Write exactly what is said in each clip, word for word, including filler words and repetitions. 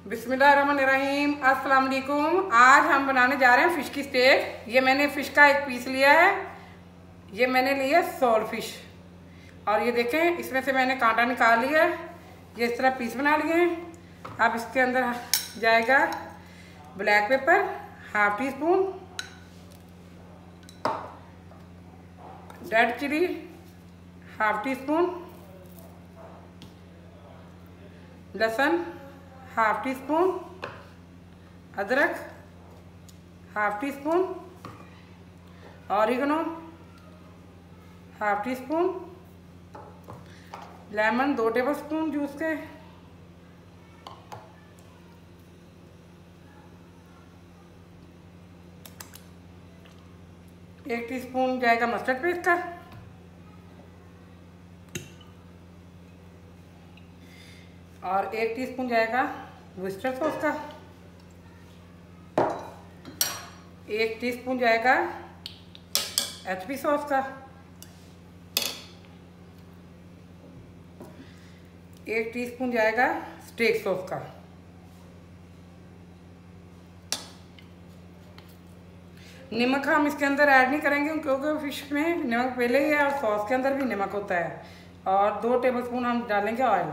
बिस्मिल्लाहिर्रहमानिर्रहीम, अस्सलाम वालेकुम। आज हम बनाने जा रहे हैं फ़िश की स्टेक। ये मैंने फ़िश का एक पीस लिया है। ये मैंने लिया सोल फिश और ये देखें इसमें से मैंने कांटा निकाल लिया है। ये इस तरह पीस बना लिए हैं। अब इसके अंदर जाएगा black pepper half teaspoon, red chilli half teaspoon, लहसुन हाफ टी स्पून, अदरक half teaspoon, oregano half teaspoon, lemon दो टेबल स्पून जूस के, एक टीस्पून जाएगा मस्टर्ड पेस्ट का, और एक टीस्पून जाएगा विस्टर सॉस का, एक टीस्पून जाएगा एचपी सॉस का, एक टीस्पून जाएगा स्टेक सॉस का। नमक हम इसके अंदर ऐड नहीं करेंगे क्योंकि फिश में नमक पहले ही है और सॉस के अंदर भी नमक होता है। और दो टेबलस्पून हम डालेंगे ऑयल।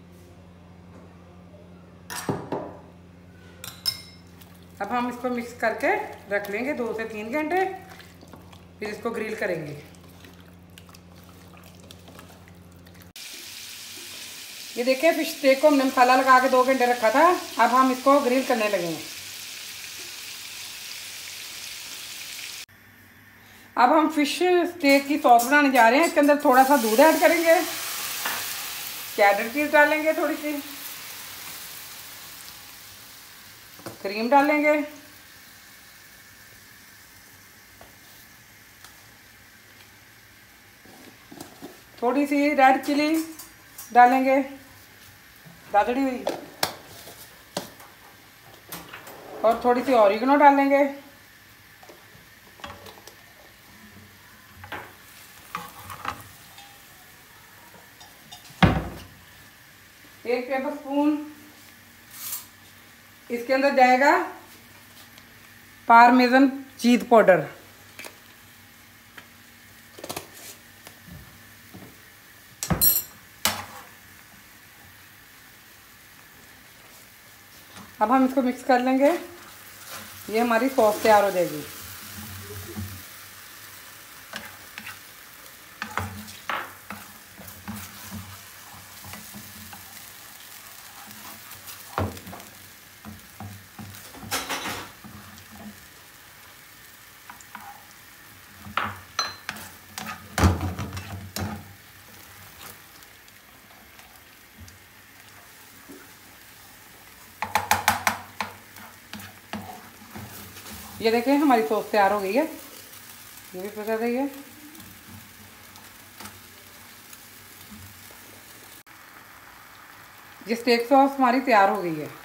अब हम इसको मिक्स करके रख लेंगे दो से तीन घंटे, फिर इसको ग्रिल करेंगे। ये देखिए फिश स्टेक को हमने मसाला लगा के दो घंटे रखा था। अब हम इसको ग्रिल करने लगेंगे। अब हम फिश स्टेक की सॉस बनाने जा रहे हैं। इसके अंदर थोड़ा सा दूध ऐड करेंगे, चेडर चीज डालेंगे, थोड़ी सी क्रीम डालेंगे, थोड़ी सी रेड चिली डालेंगे दादड़ी हुई, और थोड़ी सी ऑरिगनो डालेंगे, एक टेबल स्पून इसके अंदर जाएगा पार्मेसन चीज पाउडर, अब हम इसको मिक्स कर लेंगे। ये हमारी सॉस तैयार हो जाएगी। ये देखें हमारी सॉस तैयार हो गई है। ये भी पका गई है। ये स्टेक सॉस हमारी तैयार हो गई है।